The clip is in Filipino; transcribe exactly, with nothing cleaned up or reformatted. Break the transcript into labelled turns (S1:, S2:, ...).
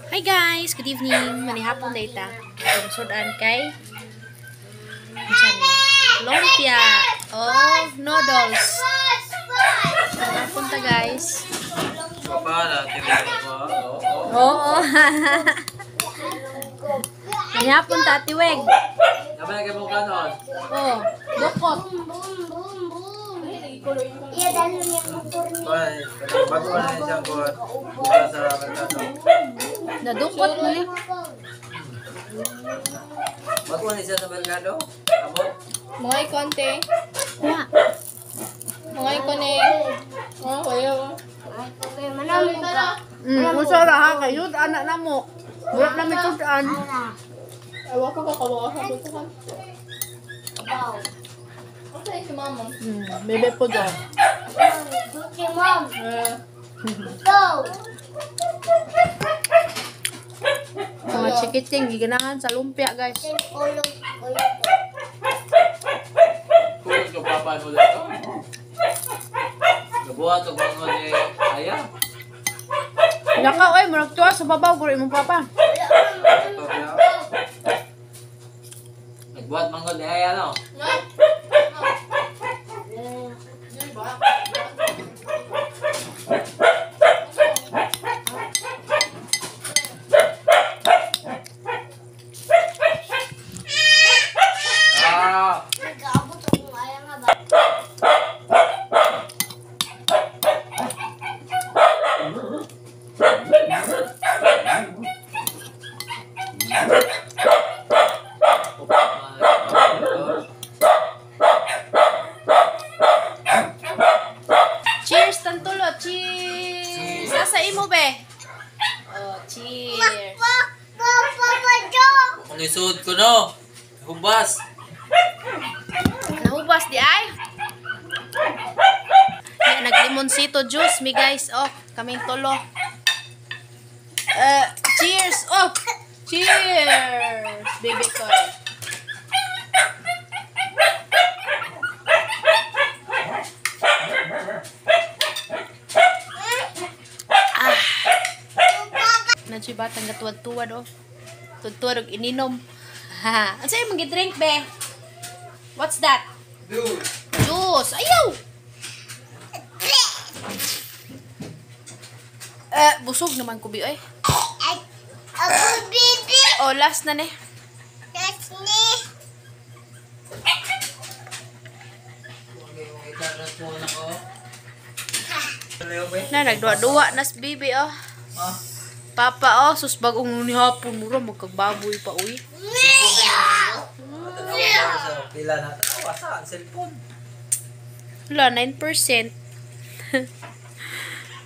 S1: Hi guys, good evening. Manihapon data. Tungsodan kay lumpia of noodles. Manihapon ta guys. Oo. Manihapon ta tiweg. Oh, dukot.
S2: Iya dahil niya kukurni.
S3: Bago na siyang kuhat. Buka sa merkado.
S1: Nadukot mo niya.
S3: Bago na siya sa merkado. Amo?
S4: Mga konti.
S1: Ya.
S4: Mga ikone. Oh, kayo.
S2: Ay, kaya manamong ka.
S1: Mm, usa ra ha kayo anak namo. Wala na mi tudan.
S4: Ewan ko kakabawa sa buto ka.
S2: Wow.
S4: Okay, si mama.
S1: Hmm, bebe po do.
S2: Gucci mom.
S4: Eh,
S2: Go.
S1: Mga chikiting giganahan sa lumpia guys.
S2: Then ulog. Ulog.
S3: Kulit ko papa mo dito. Nabuhat ko bang mo ni Aya?
S1: Naka oy, murag tuwa sa babaw guro imong papa.
S3: Nagbuhat manggod ni Aya no? Ah!
S2: Nag-aabot akong ayaw nga ba?
S1: Cheers tantulo, cheers. Sa imo be. Oh, cheers.
S2: Papa Jo.
S3: Ang isuod ko no? Humbas!
S1: Nahubas di ay. Kaya naglimonsito juice mi guys. Oh, kaming tulo. Uh, cheers. Oh, cheers. Baby toy. Ah. Nandiyo ba tangga tuwad-tuwad oh. Tuwad-tuwad og ininom. Ha. Ano sa'yo mong drink be? What's that?
S3: Dude!
S1: Juice. Ayaw! Eh, busog naman ko bi ay.
S2: Ay, ako baby.
S1: Oh, last na ne.
S2: That's me.
S1: Na nagduwa-duwa nas bibi oh. Papa oh, sus bagong ni hapon mura magkagbaboy pa uy.
S3: Pila na tawa sa cellphone.
S1: Wala nine percent.